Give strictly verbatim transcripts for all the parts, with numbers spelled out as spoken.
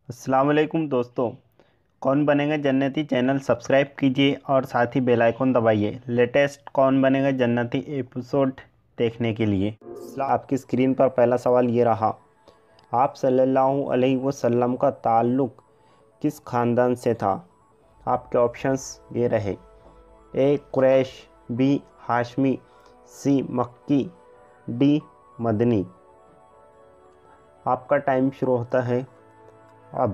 अस्सलाम वालेकुम दोस्तों। कौन बनेगा जन्नती चैनल सब्सक्राइब कीजिए और साथ ही बेल आइकन दबाइए लेटेस्ट कौन बनेगा जन्नती एपिसोड देखने के लिए। आपकी स्क्रीन पर पहला सवाल ये रहा, आप सल्लल्लाहु अलैहि वसल्लम का ताल्लुक़ किस ख़ानदान से था। आपके ऑप्शंस ये रहे, A Quraish, B Hashmi, C Makki, D Madani. आपका टाइम शुरू होता है अब।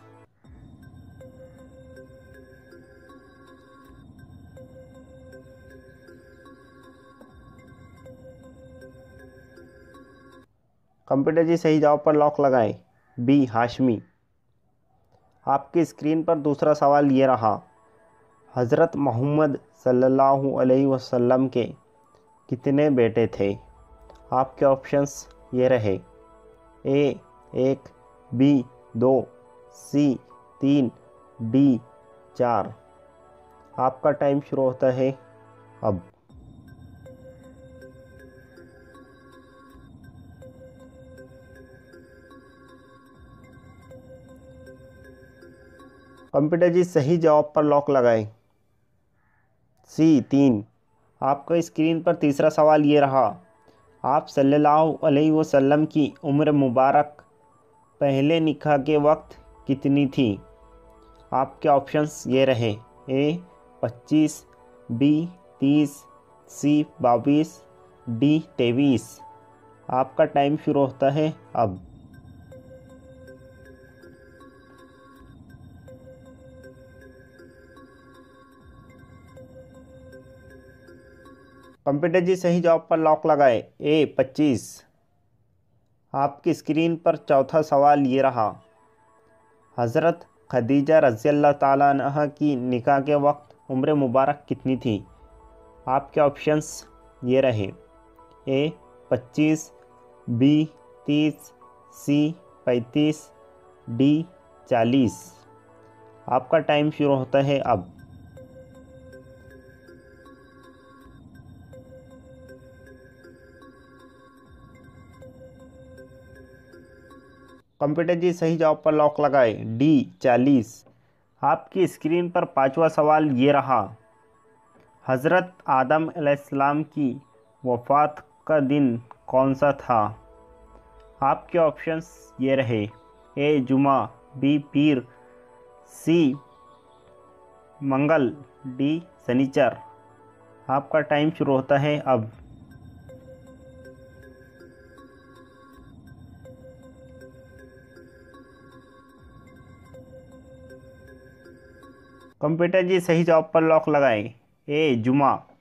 कंप्यूटर जी सही जवाब पर लॉक लगाएं, बी हाशमी। आपकी स्क्रीन पर दूसरा सवाल ये रहा, हज़रत मोहम्मद सल्लल्लाहु अलैहि वसल्लम के कितने बेटे थे। आपके ऑप्शंस ये रहे, ए एक, बी दो, सी तीन, डी चार। आपका टाइम शुरू होता है अब। कंप्यूटर जी सही जवाब पर लॉक लगाएं, सी तीन। आपका स्क्रीन पर तीसरा सवाल ये रहा, आप सल्लल्लाहु अलैहि वसल्लम की उम्र मुबारक पहले निकाह के वक्त कितनी थी। आपके ऑप्शंस ये रहे, ए पच्चीस, बी तीस, सी बाईस, डी तेईस। आपका टाइम शुरू होता है अब। कंप्यूटर जी सही जवाब पर लॉक लगाए, ए पच्चीस। आपकी स्क्रीन पर चौथा सवाल ये रहा, हज़रत खदीजा रज़ियल्लाहु ताला अन्हा की निकाह के वक्त उम्र मुबारक कितनी थी। आपके ऑप्शंस ये रहे, ए पच्चीस, बी तीस, सी पैंतीस, डी चालीस। आपका टाइम शुरू होता है अब। कंप्यूटर जी सही जवाब पर लॉक लगाए, डी चालीस। आपकी स्क्रीन पर पांचवा सवाल ये रहा, हज़रत आदम अलैहिस्सलाम की वफ़ात का दिन कौन सा था। आपके ऑप्शंस ये रहे, ए जुमा, बी पीर, सी मंगल, डी शनिचर। आपका टाइम शुरू होता है अब। कंप्यूटर जी सही जवाब पर लॉक लगाएं, ए जुमा।